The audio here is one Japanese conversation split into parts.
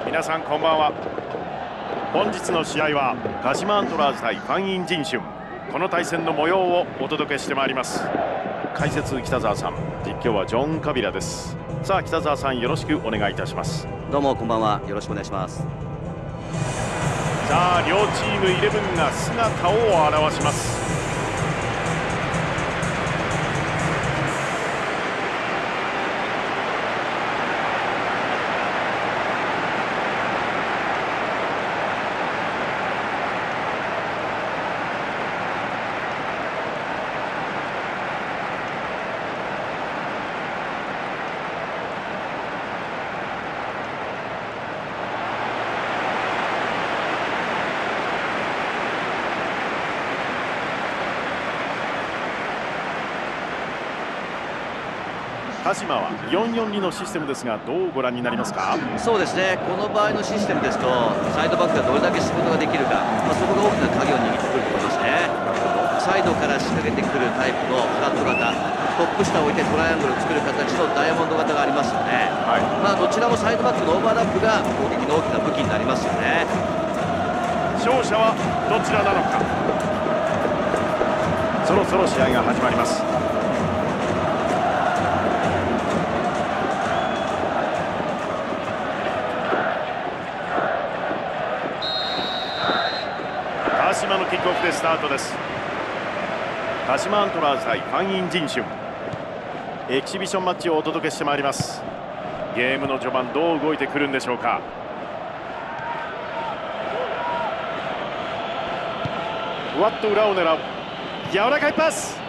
皆さんこんばんは。本日の試合は鹿島アントラーズ対ファン・イン・ジンシュン、この対戦の模様をお届けしてまいります。解説北澤さん、実況はジョン・カビラです。さあ北澤さん、よろしくお願いいたします。 どうもこんばんは、よろしくお願いします。 さあ両チーム11が姿を現します。鹿島は4-4-2のシステムですが、どうご覧になりますか？ そうですね、この場合のシステムですとサイドバックがどれだけ仕事ができるか、そこが大きな鍵を握ってくると思いますね。サイドから仕掛けてくるタイプのフラット型、トップ下を置いてトライアングルを作る形のダイヤモンド型がありますよね。どちらもサイドバックのオーバーラップが攻撃の大きな武器になりますよね。 勝者はどちらなのか。そろそろ試合が始まります。鹿島のキックオフでスタートです。鹿島アントラーズ対ファン・イン・ジンシュン、エキシビションマッチをお届けしてまいります。ゲームの序盤どう動いてくるんでしょうか。ふわっと裏を狙う柔らかいパス、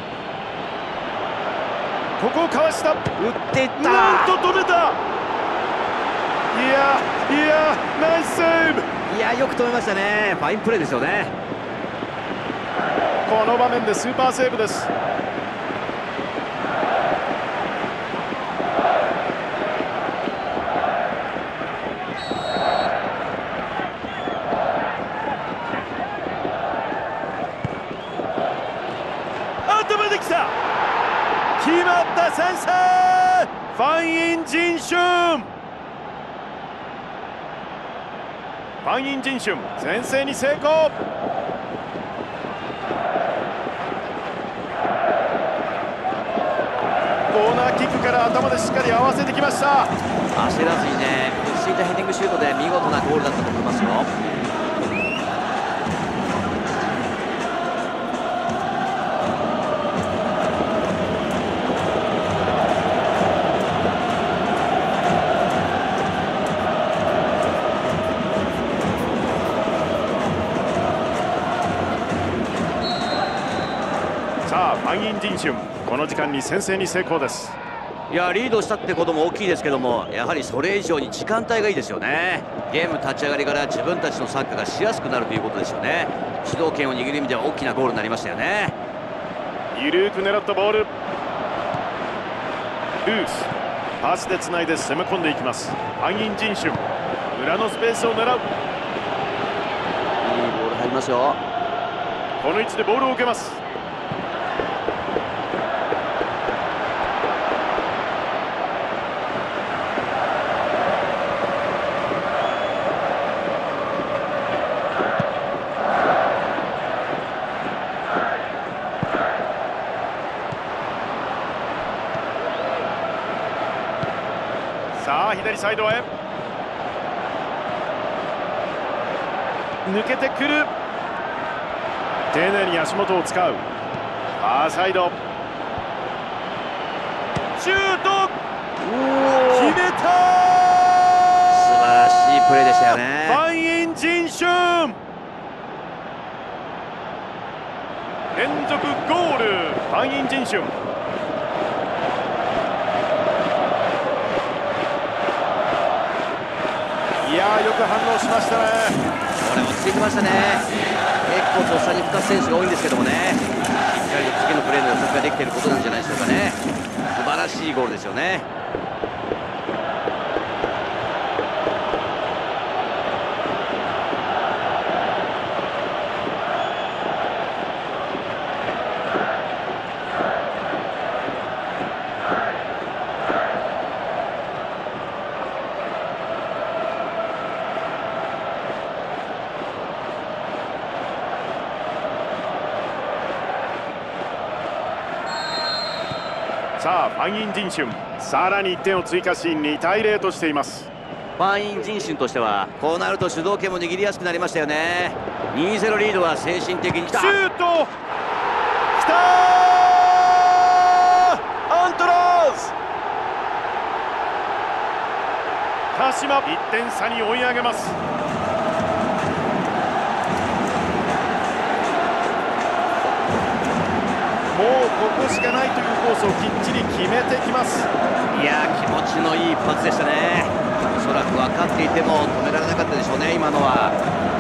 ここをかわした、打っていった、 なんと止めた。いやナイスセーブ。 いやよく止めましたね。ファインプレーですよね。 この場面でスーパーセーブです。頭できた、決まった、先制。ファン・イン・ジンシュン、ファン・イン・ジンシュン先制に成功。コーナーキックから頭でしっかり合わせてきました。 焦らずにね、落ち着いたヘディングシュートで見事なゴールだったと思いますよ。 さあファン・イン・ジンシュン、この時間に先制に成功です。 いやリードしたってことも大きいですけども、やはりそれ以上に時間帯がいいですよね。ゲーム立ち上がりから自分たちのサッカーがしやすくなるということですよね。主導権を握る意味では大きなゴールになりましたよね。 ゆるく狙ったボール、ルースパスでつないで攻め込んでいきます。ファン・イン・ジンシュン、裏のスペースを狙う。いいボール入りますよ。 この位置でボールを受けます。さあ左サイドへ抜けてくる、丁寧に足元を使う。ファーサイドシュート、決めた。 素晴らしいプレーでしたよね。 ファン・イン・ジンシュン連続ゴール、ファン・イン・ジンシュン。いやーよく反応しましたね。 これ落ち着いてましたね。結構とっさに吹かす選手が多いんですけどもね、しっかりと次のプレーの予測ができていることなんじゃないでしょうかね。素晴らしいゴールですよね。 さあファン・イン・ジンシュン、さらに1点を追加し2対0としています。 ファン・イン・ジンシュンとしてはこうなると主導権も握りやすくなりましたよね。2-0 リードは精神的にきた。 シュートきたー、アントラーズ鹿島1点差に追い上げます。もうここしかないというコースをきっちり決めてきます。 いやー、気持ちのいい一発でしたね。おそらく分かっていても止められなかったでしょうね、今のは。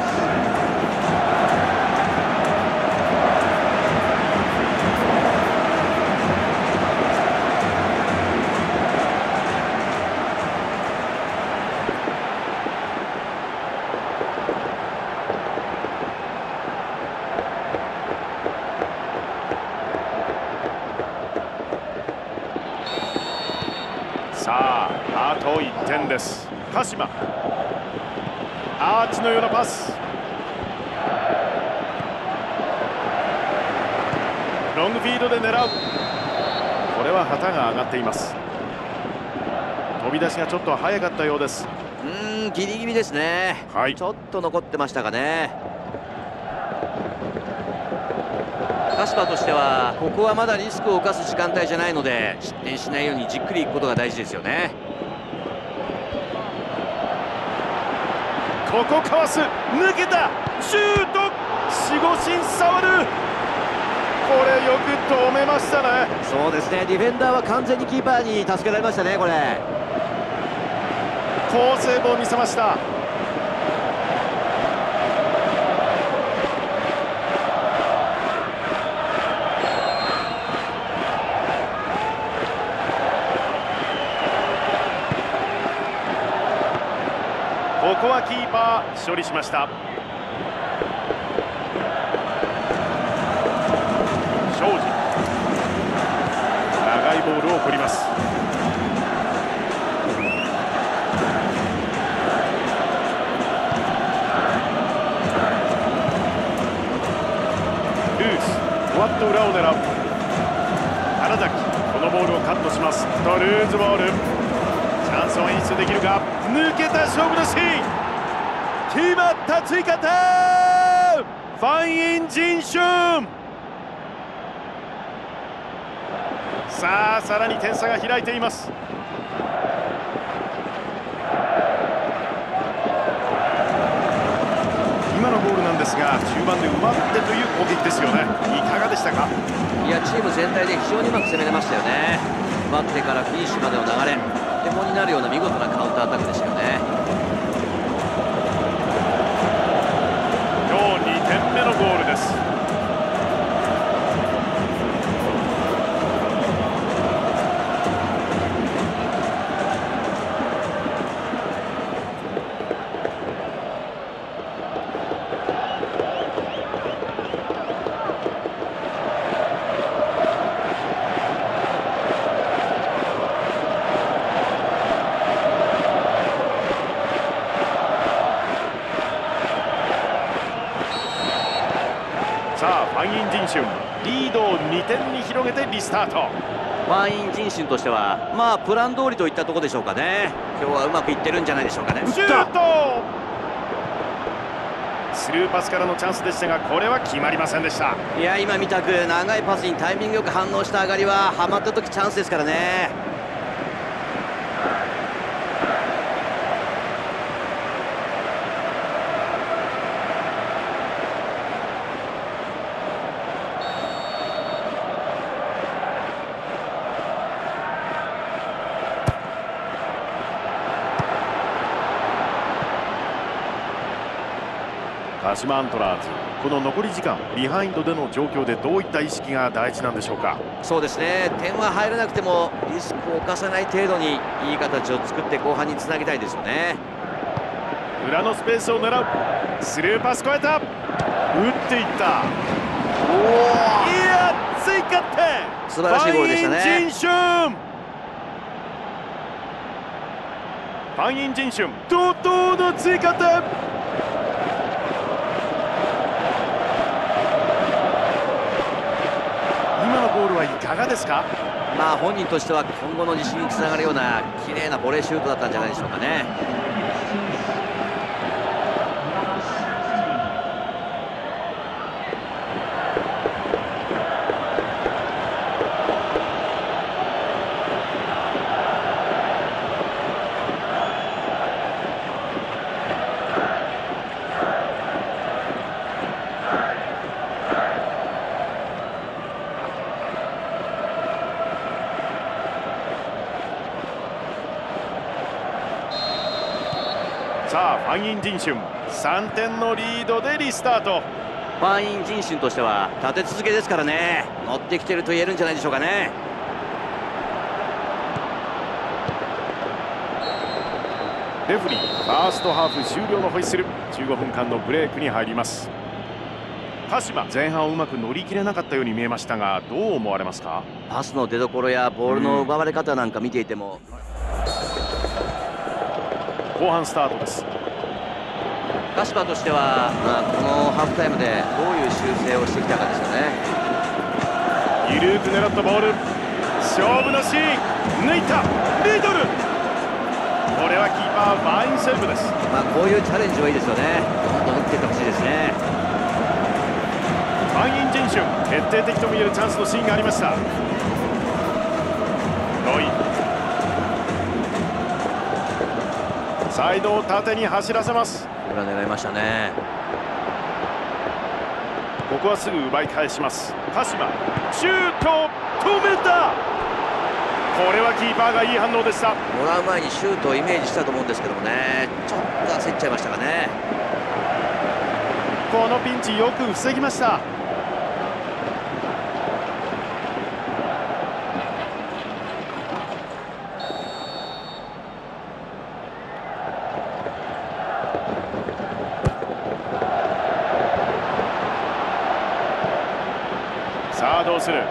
さあ、あと1点です。鹿島、アーチのようなパス、ロングフィードで狙う。これは旗が上がっています。飛び出しがちょっと早かったようです。 ギリギリですね、 はい、 ちょっと残ってましたかね。鹿島としてはここはまだリスクを冒す時間帯じゃないので、失点しないようにじっくりいくことが大事ですよね。 ここかわす、抜けた、シュート、守護神触る、これよく止めましたね。 そうですね、ディフェンダーは完全にキーパーに助けられましたね。これ好セーブを見せました。ここはキーパー処理しました。庄司、長いボールを振ります。ルース、ふわっと裏を狙う。原崎、このボールをカットします。とルーズボール、チャンスを演出できるか。抜けた、勝負のシーン、決まった、追加点、ファン・イン・ジンシュン。さあ、さらに点差が開いています。今のゴールなんですが、中盤で奪ってという攻撃ですよね。いかがでしたか。 いや、チーム全体で非常にうまく攻めれましたよね。奪ってからフィニッシュまでの流れ、手本になるような見事なカウンターアタックでしたよね。 今日2点目のゴールです。さあ、ファン・イン・ジンシュン、リードを2点に広げてリスタート。 ファン・イン・ジンシュンとしてはまあプラン通りといったところでしょうかね。今日はうまくいってるんじゃないでしょうかね。 シュート、スルーパスからのチャンスでしたが、これは決まりませんでした。 いや、今見たく長いパスにタイミングよく反応した上がりはハマった時チャンスですからね。 鹿島アントラーズ、この残り時間、ビハインドでの状況でどういった意識が大事なんでしょうか。 そうですね、点は入らなくてもリスクを冒さない程度にいい形を作って後半につなぎたいですよね。 裏のスペースを狙う、スルーパス越えた、打っていった、おお、いや、追加点、 素晴らしいゴールでしたね。 ファン・イン・ジンシュン、ファン・イン・ジンシュン、怒涛の追加点。今のゴールはいかがですか。 本人としては今後の自信につながるような綺麗なボレーシュートだったんじゃないでしょうかね。 さあファン・イン・ジンシュン3点のリードでリスタート。 ファン・イン・ジンシュンとしては立て続けですからね、乗ってきてると言えるんじゃないでしょうかね。 レフリーファーストハーフ終了のホイッスル。15分間のブレークに入ります。鹿島、前半をうまく乗り切れなかったように見えましたが、どう思われますか？ パスの出所やボールの奪われ方なんか見ていても、 後半スタートです。 鹿島としては、このハーフタイムでどういう修正をしてきたかですよね。 緩く狙ったボール、勝負のシーン、抜いたミドル。これはキーパーファインセーブです。 こういうチャレンジはいいですよね。どんどん打っていってほしいですね。 ファン・イン・ジンシュン、決定的と見えるチャンスのシーンがありました。ロイ、サイドを縦に走らせます。 これは狙いましたね。 ここはすぐ奪い返します。鹿島、シュート、止めた。これはキーパーがいい反応でした。 もらう前にシュートをイメージしたと思うんですけどもね、ちょっと焦っちゃいましたかね。 このピンチよく防ぎました。さあどうする。どう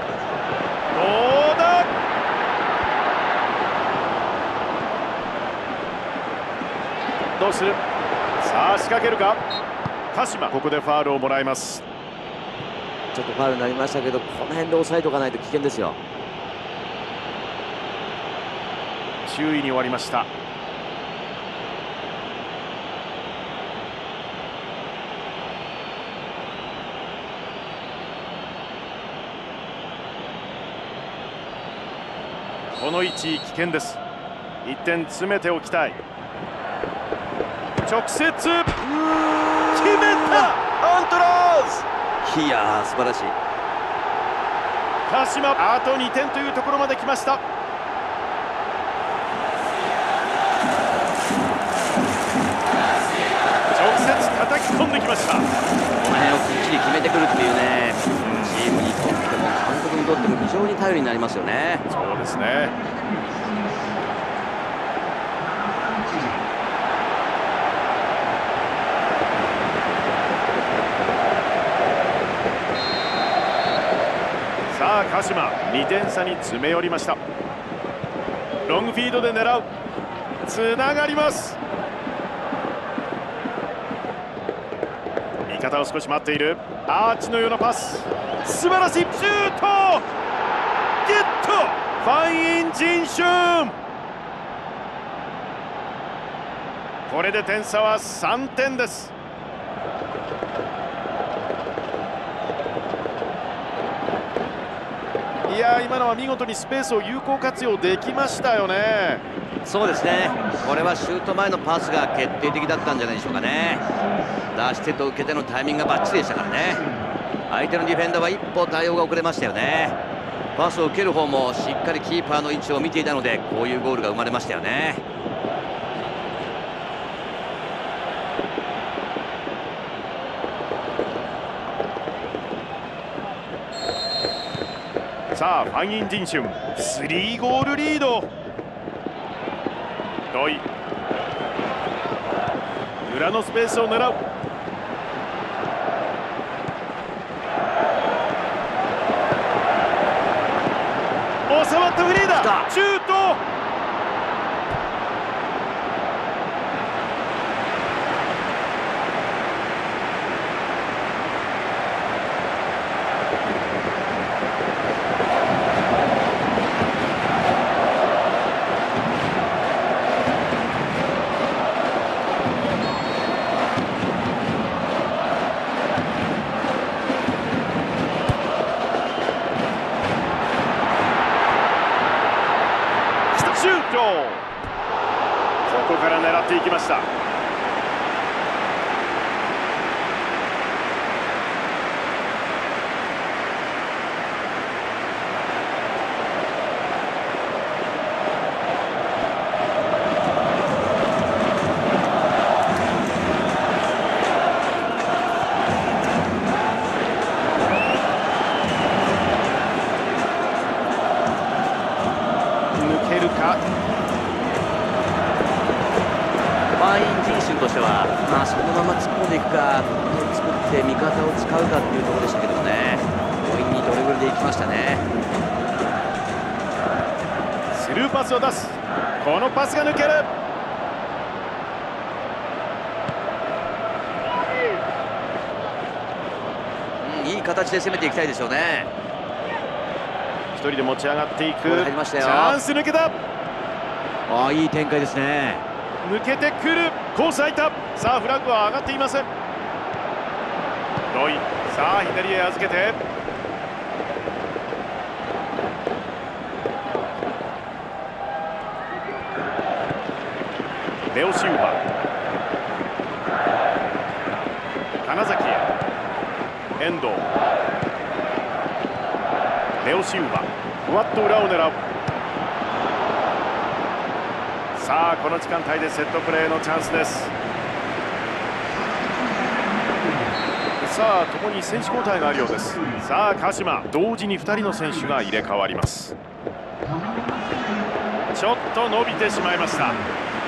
だ。どうする。さあ仕掛けるか。鹿島、ここでファールをもらいます。 ちょっとファウルになりましたけど、この辺で抑えておかないと危険ですよ。 注意に終わりました。この位置危険です。1点詰めておきたい。直接決めた。アントラーズ。 いやー、素晴らしい。 鹿島、あと2点というところまで来ました。直接叩き込んできました。 この辺をきっちり決めてくるっていうね、チームにとっても監督にとっても非常に頼りになりますよね。 そうですね。さあ鹿島、2点差に詰め寄りました。ロングフィードで狙う。つながります。味方を少し待っている。アーチのようなパス、素晴らしいシュート。ゲット。ファン・イン・ジンシュン。これで点差は3点です。いや、今のは見事にスペースを有効活用できましたよね。 そうですね、これはシュート前のパスが決定的だったんじゃないでしょうかね。出してと受けてのタイミングがバッチリでしたからね。相手のディフェンダーは一歩対応が遅れましたよね。パスを受ける方もしっかりキーパーの位置を見ていたので、こういうゴールが生まれましたよね。 さあファン・イン・ジンシュン、3ゴールリード。ロイ、裏のスペースを狙う。収まったフリーだ。シュート。 こから狙っていきました。抜けるか。 ファン・インジンシュンとしては、そのまま突っ込んでいくか、作って味方を使うかっていうところでしたけどもね、強引にドリブルでいきましたね。 スルーパスを出す。このパスが抜ける。 いい形で攻めていきたいでしょうね。 一人で持ち上がっていく。 入りましたよ。 チャンス抜けた。 いい展開ですね。 抜けてくる。コース空いた。さあフラッグは上がっていません。ロイ、さあ左へ預けて、レオシウバ、金崎へ、遠藤、レオシウバ、ふわっと裏を狙う。さあこの時間帯でセットプレーのチャンスです。さあ共に選手交代があるようです。さあ鹿島、同時に2人の選手が入れ替わります。ちょっと伸びてしまいました。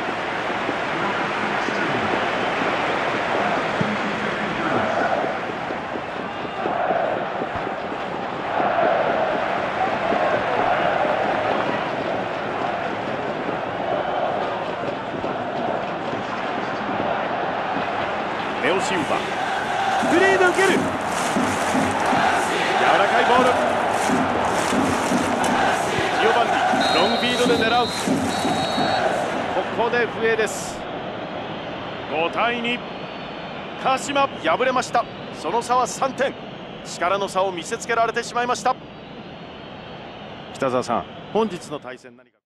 レオシウバ、フリーで受ける。柔らかいボール。ジオバンディ、ロングフィードで狙う。ここで笛です。5対2、鹿島敗れました。その差は3点。力の差を見せつけられてしまいました。北澤さん、本日の対戦何か